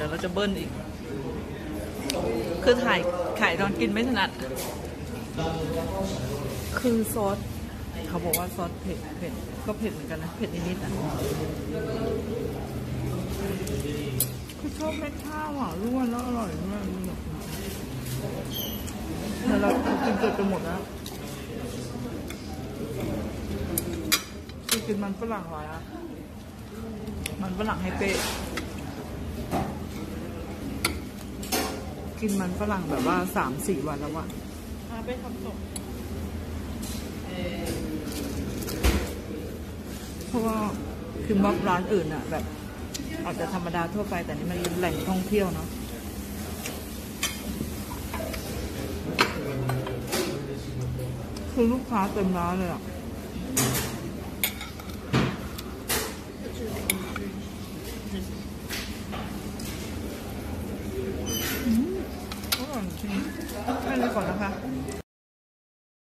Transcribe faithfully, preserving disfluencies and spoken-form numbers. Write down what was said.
ดี๋ยวเราจะเบิ้ลอีกคือถ่ายขายตอนกินไม่ถนัดคือซอสเขาบอกว่าซอสเผ็ดเผ็ดก็เผ็ดเหมือนกันนะเผ็ดนิดๆนะคือชอบเม็ดข้าวอ่ะร่วนแล้วอร่อยมากเลยเดี๋ยวเรากินเกือบจะหมดแล้วคือกินมันฝรั่งไว้อะมันฝรั่งให้เป๊ะกินมันฝรั่งแบบว่าสามสี่วันแล้วอะไปทำตกเพราะว่าคือม็อบร้านอื่นอะแบบอาจจะธรรมดาทั่วไปแต่นี่มันแหล่งท่องเที่ยวเนาะคือลูกค้าเต็มร้านเลยอะอร่อยจริงแค่นี้ก่อนนะคะ